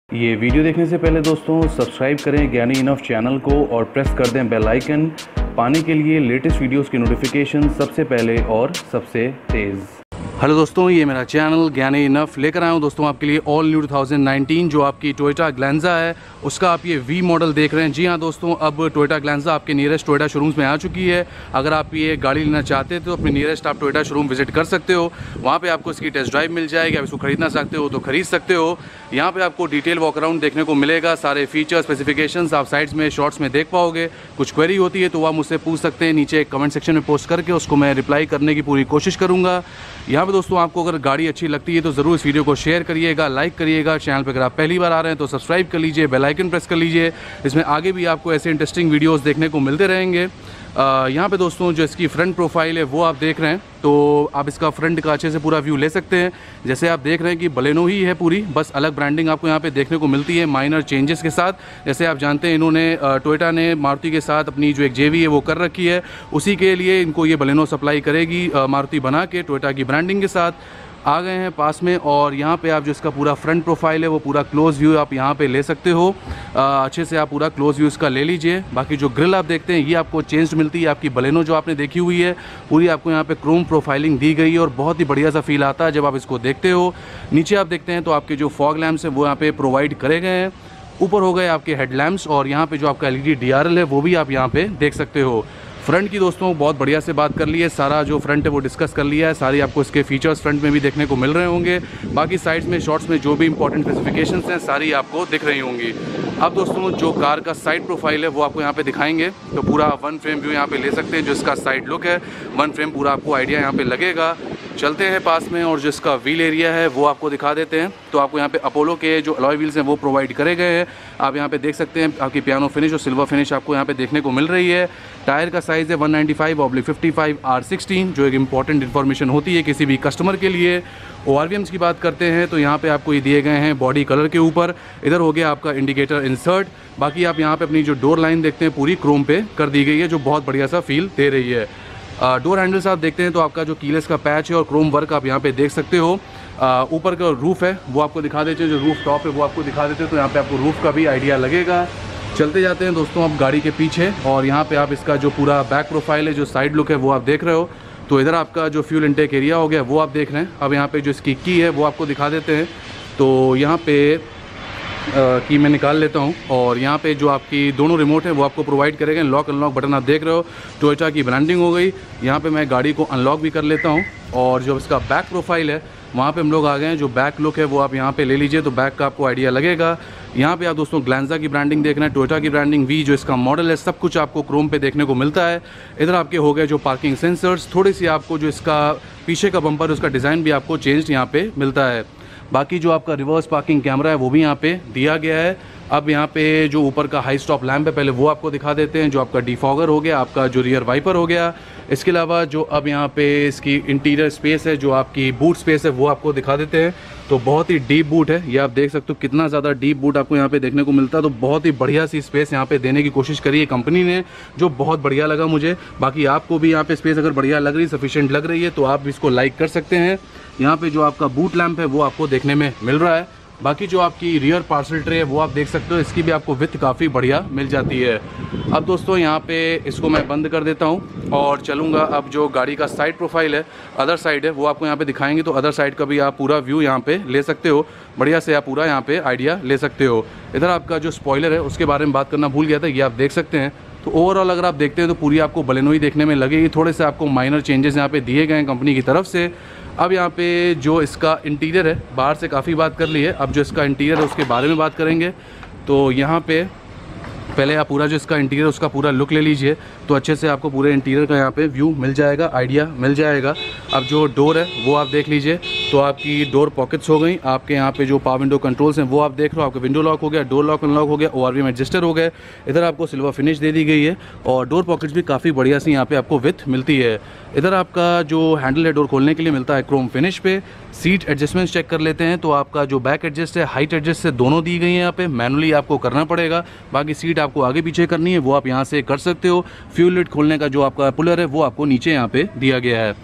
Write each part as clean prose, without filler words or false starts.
ये वीडियो देखने से पहले दोस्तों सब्सक्राइब करें ज्ञानी इनफ चैनल को और प्रेस कर दें बेल आइकन पाने के लिए लेटेस्ट वीडियोस की नोटिफिकेशन सबसे पहले और सबसे तेज़। हेलो दोस्तों, ये मेरा चैनल ज्ञानी इनफ लेकर आया हूँ दोस्तों आपके लिए ऑल न्यू 2019 जो आपकी टोयोटा ग्लैंजा है उसका आप ये वी मॉडल देख रहे हैं। जी हाँ दोस्तों, अब टोयोटा ग्लैंजा आपके नियरेस्ट टोयोटा शोरूम्स में आ चुकी है। अगर आप ये गाड़ी लेना चाहते हैं तो अपने नियरेस्ट आप टोयोटा शोरूम विजिट कर सकते हो। वहाँ पे आपको इसकी टेस्ट ड्राइव मिल जाएगी। आप इसको खरीदना चाहते हो तो खरीद सकते हो। यहाँ पे आपको डिटेल वॉक अराउंड देखने को मिलेगा। सारे फीचर स्पेसिफिकेशंस आप साइड्स में शॉर्ट्स में देख पाओगे। कुछ क्वेरी होती है तो आप मुझसे पूछ सकते हैं नीचे कमेंट सेक्शन में पोस्ट करके, उसको मैं रिप्लाई करने की पूरी कोशिश करूँगा। यहाँ पे दोस्तों आपको अगर गाड़ी अच्छी लगती है तो ज़रूर इस वीडियो को शेयर करिएगा, लाइक करिएगा। चैनल पर अगर आप पहली बार आ रहे हैं तो सब्सक्राइब कर लीजिए, बेल आइकन प्रेस कर लीजिए। इसमें आगे भी आपको ऐसे इंटरेस्टिंग वीडियोस देखने को मिलते रहेंगे। यहाँ पे दोस्तों जो इसकी फ्रंट प्रोफाइल है वो आप देख रहे हैं, तो आप इसका फ्रंट का अच्छे से पूरा व्यू ले सकते हैं। जैसे आप देख रहे हैं कि बलेनो ही है पूरी, बस अलग ब्रांडिंग आपको यहाँ पे देखने को मिलती है माइनर चेंजेस के साथ। जैसे आप जानते हैं इन्होंने टोयोटा ने मारुति के साथ अपनी जो एक जेवी है वो कर रखी है, उसी के लिए इनको ये बलेनो सप्लाई करेगी मारुति बना के टोयोटा की ब्रांडिंग के साथ। आ गए हैं पास में और यहाँ पे आप जो इसका पूरा फ्रंट प्रोफाइल है वो पूरा क्लोज व्यू आप यहाँ पे ले सकते हो। अच्छे से आप पूरा क्लोज व्यू इसका ले लीजिए। बाकी जो ग्रिल आप देखते हैं ये आपको चेंज मिलती है। आपकी बलेनो जो आपने देखी हुई है पूरी आपको यहाँ पे क्रोम प्रोफाइलिंग दी गई है और बहुत ही बढ़िया सा फील आता है जब आप इसको देखते हो। नीचे आप देखते हैं तो आपके जो फॉग लैम्प्स हैं वो यहाँ पे प्रोवाइड करे गए हैं। ऊपर हो गए आपके हेडलैम्प्स और यहाँ पे जो आपका LED DRL है वो भी आप यहाँ पे देख सकते हो। फ्रंट की दोस्तों बहुत बढ़िया से बात कर ली है, सारा जो फ्रंट है वो डिस्कस कर लिया है। सारी आपको इसके फीचर्स फ्रंट में भी देखने को मिल रहे होंगे। बाकी साइड्स में शॉर्ट्स में जो भी इंपॉर्टेंट स्पेसिफिकेशंस हैं सारी आपको दिख रही होंगी। अब दोस्तों जो कार का साइड प्रोफाइल है वो आपको यहाँ पे दिखाएंगे, तो पूरा वन फ्रेम व्यू यहाँ पे ले सकते हैं। जो इसका साइड लुक है वन फ्रेम पूरा आपको आइडिया यहाँ पे लगेगा। चलते हैं पास में और जिसका व्हील एरिया है वो आपको दिखा देते हैं। तो आपको यहाँ पे अपोलो के जो अलॉय व्हील्स हैं वो प्रोवाइड करे गए हैं। आप यहाँ पे देख सकते हैं आपकी पियानो फिनिश और सिल्वर फिनिश आपको यहाँ पे देखने को मिल रही है। टायर का साइज़ है 195/55 R16 जो एक इंपॉर्टेंट इन्फॉर्मेशन होती है किसी भी कस्टमर के लिए। ORVMs की बात करते हैं तो यहाँ पे आपको ये दिए गए हैं बॉडी कलर के ऊपर। इधर हो गया आपका इंडिकेटर इंसर्ट। बाकी आप यहाँ पे अपनी जो डोर लाइन देखते हैं पूरी क्रोम पे कर दी गई है जो बहुत बढ़िया सा फील दे रही है। डोर हैंडल्स आप देखते हैं तो आपका जो कीलेस का पैच है और क्रोम वर्क आप यहाँ पे देख सकते हो। ऊपर का रूफ़ है वो आपको दिखा देते हैं, जो रूफ टॉप है वो आपको दिखा देते हैं, तो यहाँ पे आपको रूफ़ का भी आइडिया लगेगा। चलते जाते हैं दोस्तों अब गाड़ी के पीछे और यहाँ पे आप इसका जो पूरा बैक प्रोफाइल है जो साइड लुक है वो आप देख रहे हो। तो इधर आपका जो फ्यूल इनटेक एरिया हो गया वो आप देख रहे हैं। अब यहाँ पे जो इसकी की है वो आपको दिखा देते हैं। तो यहाँ पे की मैं निकाल लेता हूँ और यहाँ पे जो आपकी दोनों रिमोट है वो आपको प्रोवाइड करेंगे। लॉक अनलॉक बटन आप देख रहे हो, टोयोटा की ब्रांडिंग हो गई। यहाँ पे मैं गाड़ी को अनलॉक भी कर लेता हूँ और जो इसका बैक प्रोफाइल है वहाँ पे हम लोग आ गए हैं। जो बैक लुक है वो आप यहाँ पे ले लीजिए तो बैक का आपको आइडिया लगेगा। यहाँ पे आप दोस्तों ग्लैंजा की ब्रांडिंग देख रहे हैं, टोयोटा की ब्रांडिंग वी जो इसका मॉडल है सब कुछ आपको क्रोम पे देखने को मिलता है। इधर आपके हो गए जो पार्किंग सेंसर्स, थोड़ी सी आपको जो इसका पीछे का बम्पर उसका डिज़ाइन भी आपको चेंज यहाँ पे मिलता है। बाकी जो आपका रिवर्स पार्किंग कैमरा है वो भी यहाँ पे दिया गया है। अब यहाँ पे जो ऊपर का हाई स्टॉप लैम्प है पहले वो आपको दिखा देते हैं। जो आपका डिफॉगर हो गया, आपका जो रियर वाइपर हो गया। इसके अलावा जो अब यहाँ पे इसकी इंटीरियर स्पेस है, जो आपकी बूट स्पेस है वो आपको दिखा देते हैं। तो बहुत ही डीप बूट है, ये आप देख सकते हो कितना ज़्यादा डीप बूट आपको यहाँ पे देखने को मिलता है। तो बहुत ही बढ़िया सी स्पेस यहाँ पे देने की कोशिश करी है कंपनी ने, जो बहुत बढ़िया लगा मुझे। बाकी आपको भी यहाँ पे स्पेस अगर बढ़िया लग रही, सफिशिएंट लग रही है तो आप इसको लाइक कर सकते हैं। यहाँ पे जो आपका बूट लैम्प है वो आपको देखने में मिल रहा है। बाकी जो आपकी रियर पार्सल ट्रे है वो आप देख सकते हो, इसकी भी आपको विथ काफ़ी बढ़िया मिल जाती है। अब दोस्तों यहाँ पे इसको मैं बंद कर देता हूँ और चलूँगा अब जो गाड़ी का साइड प्रोफाइल है, अदर साइड है वो आपको यहाँ पे दिखाएंगे। तो अदर साइड का भी आप पूरा व्यू यहाँ पे ले सकते हो, बढ़िया से आप पूरा यहाँ पे आइडिया ले सकते हो। इधर आपका जो स्पॉइलर है उसके बारे में बात करना भूल गया था, ये आप देख सकते हैं। तो ओवरऑल अगर आप देखते हैं तो पूरी आपको बलेनो ही देखने में लगेगी। थोड़े से आपको माइनर चेंजेस यहाँ पे दिए गए हैं कंपनी की तरफ से। अब यहाँ पे जो इसका इंटीरियर है, बाहर से काफ़ी बात कर ली है, अब जो इसका इंटीरियर है उसके बारे में बात करेंगे। तो यहाँ पे पहले आप पूरा जो इसका इंटीरियर उसका पूरा लुक ले लीजिए तो अच्छे से आपको पूरे इंटीरियर का यहाँ पे व्यू मिल जाएगा, आइडिया मिल जाएगा। अब जो डोर है वो आप देख लीजिए तो आपकी डोर पॉकेट्स हो गई। आपके यहाँ पे जो पावर विंडो कंट्रोल्स हैं वो आप देख रहे हो, आपका विंडो लॉक हो गया, डोर लॉक अनलॉक हो गया, ORVM एडजस्टर हो गए। इधर आपको सिल्वर फिनिश दे दी गई है और डोर पॉकेट्स भी काफ़ी बढ़िया सी यहाँ पे आपको विथ मिलती है। इधर आपका जो हैंडल है डोर खोलने के लिए मिलता है क्रोम फिनिश पे। सीट एडजस्टमेंट चेक कर लेते हैं तो आपका जो बैक एडजस्ट है, हाइट एडजस्ट से दोनों दी गई हैं। यहाँ पे मैनुअली आपको करना पड़ेगा, बाकी सीट आपको आगे पीछे करनी है वो आप यहाँ से कर सकते हो। फ्यूल लिड खोलने का जो आपका पुलर है वो आपको नीचे यहाँ पे दिया गया है।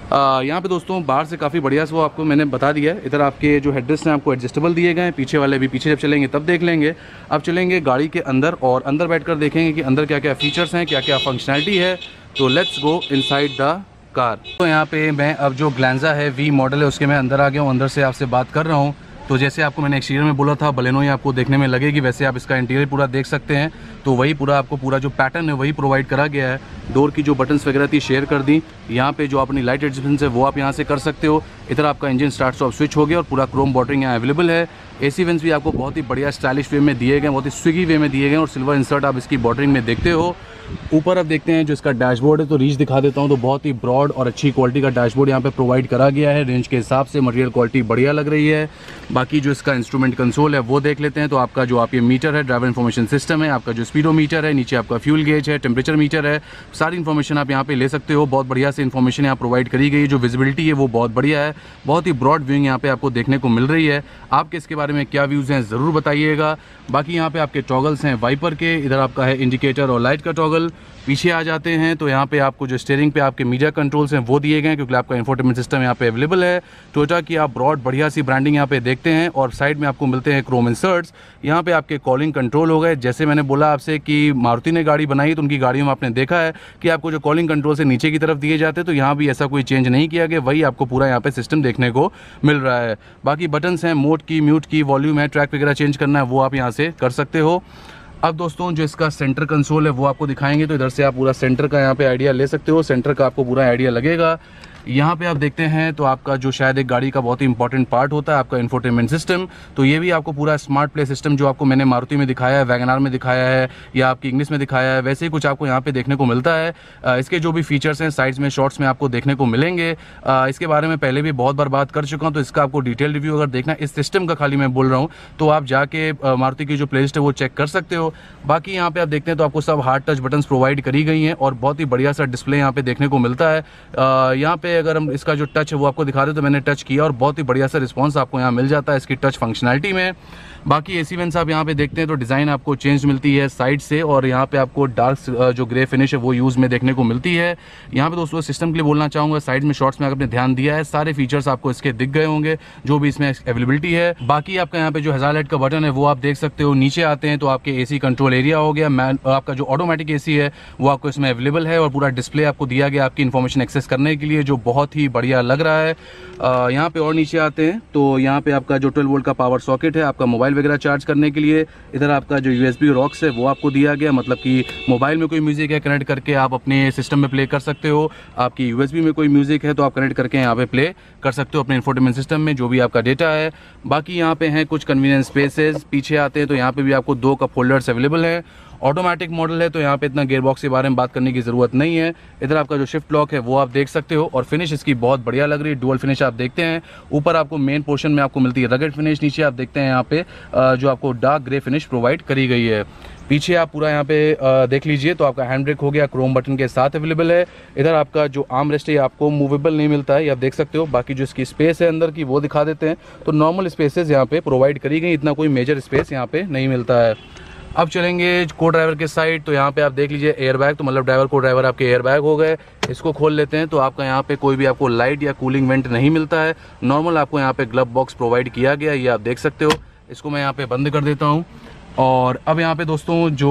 यहाँ पे दोस्तों बाहर से काफ़ी बढ़िया से वो आपको मैंने बता दिया है। इधर आपके जो हेडरेस्ट हैं आपको एडजस्टेबल दिए गए हैं, पीछे वाले भी पीछे जब चलेंगे तब देख लेंगे। अब चलेंगे गाड़ी के अंदर और अंदर बैठकर देखेंगे कि अंदर क्या क्या फीचर्स हैं, क्या क्या फंक्शनैलिटी है। तो let's go inside the car. तो यहाँ पे मैं अब जो ग्लैंजा है वी मॉडल है उसके मैं अंदर आ गया हूँ, अंदर से आपसे बात कर रहा हूँ। तो जैसे आपको मैंने एक्सटीरियर में बोला था बलेनो ही आपको देखने में लगेगी, वैसे आप इसका इंटीरियर पूरा देख सकते हैं। तो वही पूरा आपको पूरा जो पैटर्न है वही प्रोवाइड करा गया है। डोर की जो बटन्स वगैरह थी शेयर कर दी। यहाँ पे जो अपनी लाइट एडजस्टमेंट है वो आप यहाँ से कर सकते हो। इधर आपका इंजन स्टार्ट स्टॉप स्विच हो गया और पूरा क्रोम बॉर्डरिंग यहाँ अवेलेबल है। एसी वेंट्स भी आपको बहुत ही बढ़िया स्टाइलिश वे में दिए गए, बहुत ही स्विगी वे में दिए गए और सिल्वर इंसर्ट आप इसकी बॉर्डरिंग में देखते हो। ऊपर आप देखते हैं जो इसका डैशबोर्ड है, तो रीच दिखा देता हूँ। तो बहुत ही ब्रॉड और अच्छी क्वालिटी का डैशबोर्ड यहाँ पे प्रोवाइड करा गया है। रेंज के हिसाब से मटेरियल क्वालिटी बढ़िया लग रही है। बाकी जो इसका इंस्ट्रूमेंट कंसोल है वो देख लेते हैं। तो आपका जो ये मीटर है, ड्राइवर इन्फॉर्मेशन सिस्टम है, आपका जो स्पीडोमीटर है, नीचे आपका फ्यूल गेज है, टेम्परेचर मीटर है, सारी इन्फॉर्मेशन आप यहाँ पे ले सकते हो। बहुत बढ़िया से इन्फॉर्मेशन यहाँ प्रोवाइड करी गई है। जो विजिबिलिटी है वो बहुत बढ़िया है, बहुत ही ब्रॉड व्यूइंग यहाँ पे आपको देखने को मिल रही है। आपके इसके बारे में क्या व्यूज़ हैं ज़रूर बताइएगा। बाकी यहाँ पे आपके टॉगल्स हैं वाइपर के, इधर आपका है इंडिकेटर और लाइट का टॉगल। पीछे आ जाते हैं तो यहाँ पे आपको जो स्टीयरिंग पे आपके मीडिया कंट्रोल्स हैं वो दिए गए हैं, क्योंकि आपका इंफोटेनमेंट सिस्टम यहाँ पे अवेलेबल है। टोयोटा की आप ब्रॉड बढ़िया सी ब्रांडिंग यहाँ पे देखते हैं और साइड में आपको मिलते हैं क्रोम इंसर्ट्स। यहाँ पे आपके कॉलिंग कंट्रोल हो गए। जैसे मैंने बोला आपसे कि मारुति ने गाड़ी बनाई तो उनकी गाड़ियों में आपने देखा है कि आपको जो कॉलिंग कंट्रोल से नीचे की तरफ दिए जाते हैं, तो यहाँ भी ऐसा कोई चेंज नहीं किया गया, वही आपको पूरा यहाँ पे सिस्टम देखने को मिल रहा है। बाकी बटन्स हैं, मोड की, म्यूट की, वॉल्यूम है, ट्रैक वगैरह चेंज करना है वो आप यहाँ से कर सकते हो। अब दोस्तों जो इसका सेंटर कंसोल है वो आपको दिखाएंगे। तो इधर से आप पूरा सेंटर का यहाँ पे आइडिया ले सकते हो। सेंटर का आपको पूरा आइडिया लगेगा। यहाँ पे आप देखते हैं तो आपका जो शायद एक गाड़ी का बहुत ही इंपॉर्टेंट पार्ट होता है आपका इंफोटेनमेंट सिस्टम। तो ये भी आपको पूरा स्मार्ट प्ले सिस्टम जो आपको मैंने मारुति में दिखाया है, वैगनआर में दिखाया है या आपकी इंग्लिश में दिखाया है, वैसे ही कुछ आपको यहाँ पे देखने को मिलता है। इसके जो भी फीचर्स हैं साइड्स में, शॉर्ट्स में आपको देखने को मिलेंगे। इसके बारे में पहले भी बहुत बार बात कर चुका हूँ, तो इसका आपको डिटेल रिव्यू अगर देखना है, इस सिस्टम का खाली मैं बोल रहा हूँ, तो आप जाके मारुति की जो प्लेलिस्ट है वो चेक कर सकते हो। बाकी यहाँ पे आप देखते हैं तो आपको सब हार्ड टच बटन्स प्रोवाइड करी गई हैं और बहुत ही बढ़िया सा डिस्प्ले यहाँ पे देखने को मिलता है। यहाँ पे अगर हम इसका जो टच है वो आपको दिखा दे तो मैंने टच किया और बहुत ही बढ़िया सा रिस्पांस आपको यहाँ मिल जाता है इसकी टच फंक्शनैलिटी में। बाकी एसी वेंट्स आप यहाँ पे देखते हैं तो डिज़ाइन आपको चेंज मिलती है साइड से और यहाँ पे आपको डार्क जो ग्रे फिनिश है वो यूज़ में देखने को मिलती है। यहाँ पे दोस्तों सिस्टम के लिए बोलना चाहूँगा, साइड में शॉर्ट्स में आपने ध्यान दिया है, सारे फीचर्स आपको इसके दिख गए होंगे जो भी इसमें अवेलेबिलिटी है। बाकी आपका यहाँ पे जो हज़ार लाइट का बटन है वो आप देख सकते हो। नीचे आते हैं तो आपके एसी कंट्रोल एरिया हो गया, आपका जो ऑटोमेटिक एसी है वो आपको इसमें अवेलेबल है और पूरा डिस्प्ले आपको दिया गया आपकी इन्फॉर्मेशन एक्सेस करने के लिए, जो बहुत ही बढ़िया लग रहा है। यहाँ पे और नीचे आते हैं तो यहाँ पे आपका जो 12 वोल्ट का पावर सॉकेट है आपका मोबाइल वगैरह चार्ज करने के लिए। इधर आपका जो USB रॉक्स है वो आपको दिया गया, मतलब कि मोबाइल में कोई म्यूजिक है कनेक्ट करके आप अपने सिस्टम में प्ले कर सकते हो। आपकी USB में कोई म्यूजिक है तो आप कनेक्ट करके यहाँ पे प्ले कर सकते हो अपने इंफोटेनमेंट सिस्टम में जो भी आपका डेटा है। बाकी यहाँ पे हैं कुछ कन्वीनियंस स्पेसेस। पीछे आते हैं तो यहाँ पे भी आपको 2 कप होल्डर्स अवेलेबल है। ऑटोमेटिक मॉडल है तो यहाँ पे इतना गियर बॉक्स के बारे में बात करने की ज़रूरत नहीं है। इधर आपका जो शिफ्ट लॉक है वो आप देख सकते हो और फिनिश इसकी बहुत बढ़िया लग रही है, डुअल फिनिश आप देखते हैं। ऊपर आपको मेन पोर्शन में आपको मिलती है रगड़ फिनिश, नीचे आप देखते हैं यहाँ पे जो आपको डार्क ग्रे फिनिश प्रोवाइड करी गई है। पीछे आप पूरा यहाँ पे देख लीजिए तो आपका हैंड ब्रेक हो गया, क्रोम बटन के साथ अवेलेबल है। इधर आपका जो आर्म रेस्ट है आपको मूवेबल नहीं मिलता है, ये आप देख सकते हो। बाकी जो इसकी स्पेस है अंदर की वो दिखा देते हैं तो नॉर्मल स्पेसेस यहाँ पे प्रोवाइड करी गई, इतना कोई मेजर स्पेस यहाँ पे नहीं मिलता है। अब चलेंगे को ड्राइवर के साइड तो यहाँ पे आप देख लीजिए एयर बैग, तो मतलब ड्राइवर को ड्राइवर आपके एयर बैग हो गए। इसको खोल लेते हैं तो आपका यहाँ पे कोई भी आपको लाइट या कूलिंग वेंट नहीं मिलता है, नॉर्मल आपको यहाँ पे ग्लव बॉक्स प्रोवाइड किया गया, ये आप देख सकते हो। इसको मैं यहाँ पे बंद कर देता हूँ। और अब यहाँ पे दोस्तों जो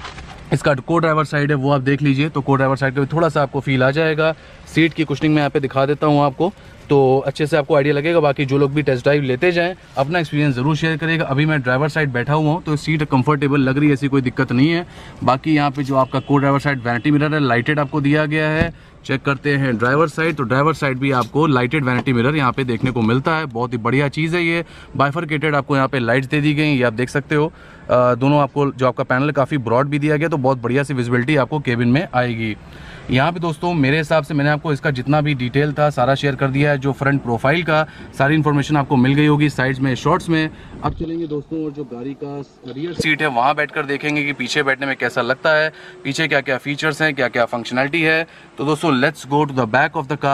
इसका को ड्राइवर साइड है वो आप देख लीजिए तो को ड्राइवर साइड का भी थोड़ा सा आपको फील आ जाएगा। सीट की कुशनिंग में यहाँ पे दिखा देता हूँ आपको तो अच्छे से आपको आइडिया लगेगा। बाकी जो लोग भी टेस्ट ड्राइव लेते जाएं अपना एक्सपीरियंस ज़रूर शेयर करेगा। अभी मैं ड्राइवर साइड बैठा हुआ हूँ तो सीट कंफर्टेबल लग रही है, ऐसी कोई दिक्कत नहीं है। बाकी यहाँ पे जो आपका co driver side vanity mirror है लाइटेड आपको दिया गया है। चेक करते हैं ड्राइवर साइड तो ड्राइवर साइड भी आपको लाइटेड वैनिटी मिरर यहाँ पे देखने को मिलता है, बहुत ही बढ़िया चीज़ है ये। बाइफरकेटेड आपको यहाँ पे लाइट्स दे दी गई, ये आप देख सकते हो। दोनों आपको जो आपका पैनल काफ़ी ब्रॉड भी दिया गया तो बहुत बढ़िया सी विजिबिलिटी आपको केबिन में आएगी। यहाँ पे दोस्तों मेरे हिसाब से मैंने आपको इसका जितना भी डिटेल था सारा शेयर कर दिया है। जो फ्रंट प्रोफाइल का सारी इन्फॉर्मेशन आपको मिल गई होगी साइड्स में, शॉर्ट्स में। अब चलेंगे दोस्तों और जो गाड़ी का रियर सीट है वहाँ बैठकर देखेंगे कि पीछे बैठने में कैसा लगता है, पीछे क्या क्या फीचर्स हैं, क्या क्या फंक्शनैलिटी है। तो दोस्तों let's go to the back of the car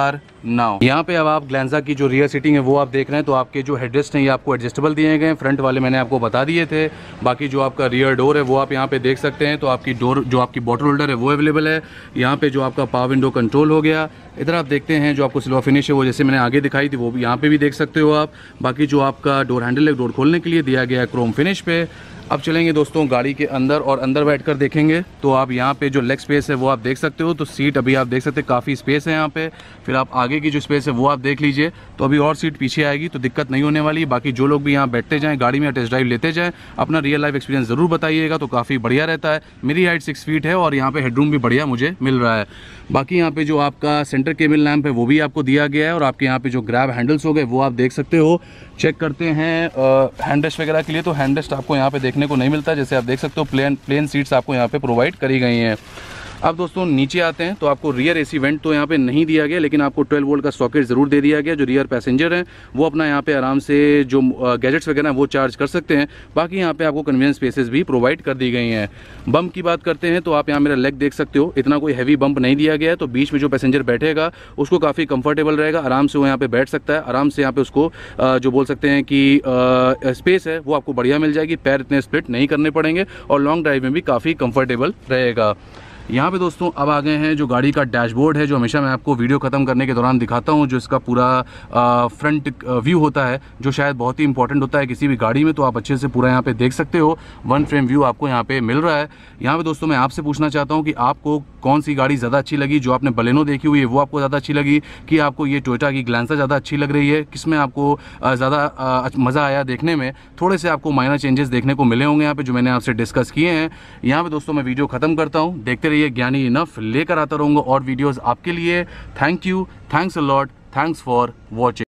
now. यहाँ पे अब आप ग्लैंजा की जो रियर सीटिंग है वो आप देख रहे हैं, तो आपके जो हेडरेस्ट हैं ये आपको एडजस्टेबल दिए गए हैं। फ्रंट वाले मैंने आपको बता दिए थे। बाकी जो आपका रियर डोर है वो आप यहाँ पे देख सकते हैं, तो आपकी डोर जो आपकी बॉटल होल्डर है वो अवेलेबल है। यहाँ पे जो आपका पावर विंडो कंट्रोल हो गया। इधर आप देखते हैं जो आपको सिल्वर फिनिश है वो जैसे मैंने आगे दिखाई थी वो भी यहाँ पे भी देख सकते हो आप। बाकी जो आपका डोर हैंडल है डोर खोलने के लिए दिया गया है क्रोम फिनिश पे। अब चलेंगे दोस्तों गाड़ी के अंदर और अंदर बैठकर देखेंगे, तो आप यहाँ पे जो लेग स्पेस है वो आप देख सकते हो। तो सीट अभी आप देख सकते हैं काफ़ी स्पेस है यहाँ पे। फिर आप आगे की जो स्पेस है वो आप देख लीजिए, तो अभी और सीट पीछे आएगी तो दिक्कत नहीं होने वाली। बाकी जो लोग भी यहाँ बैठते जाएँ गाड़ी में टेस्ट ड्राइव लेते जाएँ, अपना रियल लाइफ एक्सपीरियंस ज़रूर बताइएगा, तो काफ़ी बढ़िया रहता है। मेरी हाइट 6 फीट है और यहाँ पे हेडरूम भी बढ़िया मुझे मिल रहा है। बाकी यहाँ पे जो आपका सेंटर केबल लैंप है वो भी आपको दिया गया है, और आपके यहाँ पे जो ग्रैब हैंडल्स हो गए वो आप देख सकते हो। चेक करते हैं हैंड रेस्ट वगैरह के लिए, तो हैंड रेस्ट आपको यहाँ पे देखने को नहीं मिलता। जैसे आप देख सकते हो प्लेन सीट्स आपको यहाँ पे प्रोवाइड करी गई हैं। अब दोस्तों नीचे आते हैं, तो आपको रियर एसी वेंट तो यहाँ पे नहीं दिया गया, लेकिन आपको 12 वोल्ट का सॉकेट ज़रूर दे दिया गया। जो रियर पैसेंजर हैं वो अपना यहाँ पे आराम से जो गैजेट्स वगैरह वो चार्ज कर सकते हैं। बाकी यहाँ पे आपको कन्वीनियंस स्पेसेस भी प्रोवाइड कर दी गई हैं। बम्प की बात करते हैं, तो आप यहाँ मेरा लेग देख सकते हो, इतना कोई हैवी बम्प नहीं दिया गया है, तो बीच में जो पैसेंजर बैठेगा उसको काफ़ी कंफर्टेबल रहेगा, आराम से वो यहाँ पे बैठ सकता है। आराम से यहाँ पे उसको जो बोल सकते हैं कि स्पेस है वो आपको बढ़िया मिल जाएगी, पैर इतने स्प्लिट नहीं करने पड़ेंगे, और लॉन्ग ड्राइव में भी काफ़ी कंफर्टेबल रहेगा। यहाँ पे दोस्तों अब आ गए हैं जो गाड़ी का डैशबोर्ड है, जो हमेशा मैं आपको वीडियो ख़त्म करने के दौरान दिखाता हूँ, जो इसका पूरा फ्रंट व्यू होता है, जो शायद बहुत ही इंपॉर्टेंट होता है किसी भी गाड़ी में। तो आप अच्छे से पूरा यहाँ पे देख सकते हो, वन फ्रेम व्यू आपको यहाँ पे मिल रहा है। यहाँ पे दोस्तों मैं आपसे पूछना चाहता हूँ कि आपको कौन सी गाड़ी ज़्यादा अच्छी लगी? जो आपने बलेनो देखी हुई है वो आपको ज़्यादा अच्छी लगी, कि आपको ये टोयोटा की ग्लैंजा ज़्यादा अच्छी लग रही है? किसमें आपको ज़्यादा मज़ा आया देखने में? थोड़े से आपको माइनर चेंजेस देखने को मिले होंगे यहाँ पे, जो मैंने आपसे डिस्कस किए हैं। यहाँ पे दोस्तों मैं वीडियो ख़त्म करता हूँ, देखते रहिए ज्ञानी इनफ, लेकर आता रहूँगा और वीडियोज़ आपके लिए। Thank you, thanks a lot, thanks for watching.